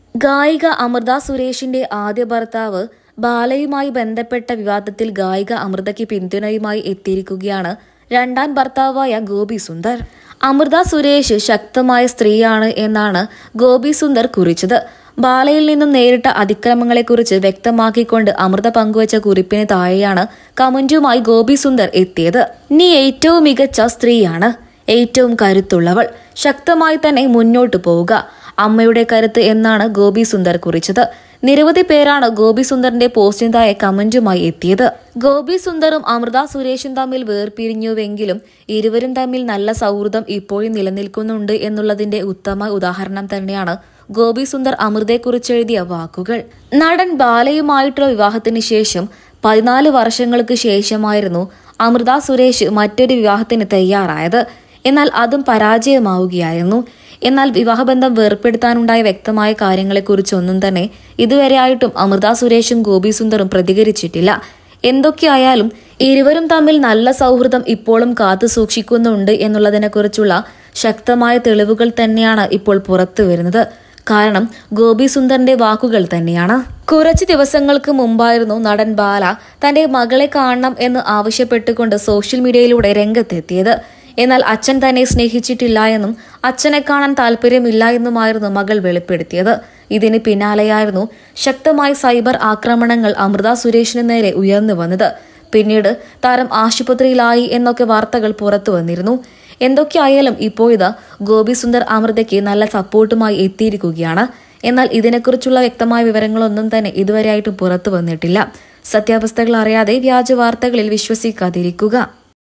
ഗായിക അമൃത സുരേഷിന്റെ ആദ്യ ഭർത്താവ് ബാലയുമായി ബന്ധപ്പെട്ട വിവാദത്തിൽ ഗായിക അമൃതയ്ക്ക് പിന്തുണയുമായി എത്തിയിരിക്കുകയാണ് രണ്ടാം ഭർത്താവായ ഗോപി സുന്ദർ. അമൃത സുരേഷ് ശക്തമായ സ്ത്രീയാണ് എന്നാണ് ഗോപി സുന്ദർ കുറിച്ചത്. ബാലയിൽ നിന്നും നേരിട്ട അതിക്രമങ്ങളെക്കുറിച്ച് വ്യക്തമാക്കിക്കൊണ്ട് അമൃത പങ്കുവച്ച കുറിപ്പിന് താഴെയാണ് കമന്റുമായി ഗോപി സുന്ദർ എത്തിയത്. നീ ഏറ്റവും മികച്ച സ്ത്രീയാണ്, ഏറ്റവും കരുത്തുള്ളവൾ, ശക്തമായി തന്നെ മുന്നോട്ടു പോവുക, അമ്മയുടെ കരുത്ത് എന്നാണ് ഗോപി സുന്ദർ കുറിച്ചത്. നിരവധി പേരാണ് ഗോപി സുന്ദറിന്റെ പോസ്റ്റിന് താഴെ കമന്റുമായി എത്തിയത്. ഗോപി സുന്ദറും അമൃത സുരേഷും തമ്മിൽ വേർപിരിഞ്ഞുവെങ്കിലും ഇരുവരും തമ്മിൽ നല്ല സൗഹൃദം ഇപ്പോഴും നിലനിൽക്കുന്നുണ്ട് എന്നുള്ളതിന്റെ ഉത്തമ ഉദാഹരണം തന്നെയാണ് ഗോപി സുന്ദർ അമൃതയെക്കുറിച്ച് എഴുതിയ വാക്കുകൾ. നടൻ ബാലയുമായിട്ടുള്ള വിവാഹത്തിന് ശേഷം 14 വർഷങ്ങൾക്ക് ശേഷമായിരുന്നു അമൃത സുരേഷ് മറ്റൊരു വിവാഹത്തിന് തയ്യാറായത്. എന്നാൽ അതും പരാജയമാവുകയായിരുന്നു. എന്നാൽ വിവാഹബന്ധം വേർപ്പെടുത്താനുണ്ടായ വ്യക്തമായ കാര്യങ്ങളെക്കുറിച്ചൊന്നും തന്നെ ഇതുവരെയായിട്ടും അമൃത സുരേഷും ഗോപി സുന്ദറും പ്രതികരിച്ചിട്ടില്ല. എന്തൊക്കെയായാലും ഇരുവരും തമ്മിൽ നല്ല സൗഹൃദം ഇപ്പോഴും കാത്തു സൂക്ഷിക്കുന്നുണ്ട് എന്നുള്ളതിനെക്കുറിച്ചുള്ള ശക്തമായ തെളിവുകൾ തന്നെയാണ് ഇപ്പോൾ പുറത്തു വരുന്നത്. കാരണം ഗോപി സുന്ദറിന്റെ വാക്കുകൾ തന്നെയാണ്. കുറച്ച് ദിവസങ്ങൾക്ക് മുമ്പായിരുന്നു നടൻ ബാല തന്റെ മകളെ കാണണം എന്ന് ആവശ്യപ്പെട്ടുകൊണ്ട് സോഷ്യൽ മീഡിയയിലൂടെ രംഗത്തെത്തിയത്. എന്നാൽ അച്ഛൻ തന്നെ സ്നേഹിച്ചിട്ടില്ല എന്നും അച്ഛനെ കാണാൻ താല്പര്യമില്ല എന്നുമായിരുന്നു മകൾ വെളിപ്പെടുത്തിയത്. ഇതിന് പിന്നാലെയായിരുന്നു ശക്തമായ സൈബർ ആക്രമണങ്ങൾ അമൃത സുരേഷിന് നേരെ ഉയർന്നു വന്നത്. പിന്നീട് താരം ആശുപത്രിയിലായി എന്നൊക്കെ വാർത്തകൾ പുറത്തു വന്നിരുന്നു. എന്തൊക്കെയായാലും ഇപ്പോഴിതാ ഗോപി സുന്ദർ അമൃതയ്ക്ക് നല്ല സപ്പോർട്ടുമായി എത്തിയിരിക്കുകയാണ്. എന്നാൽ ഇതിനെക്കുറിച്ചുള്ള വ്യക്തമായ വിവരങ്ങളൊന്നും തന്നെ ഇതുവരെയായിട്ടും പുറത്തു വന്നിട്ടില്ല. സത്യാവസ്ഥകൾ അറിയാതെ വ്യാജ വാർത്തകളിൽ വിശ്വസിക്കാതിരിക്കുക.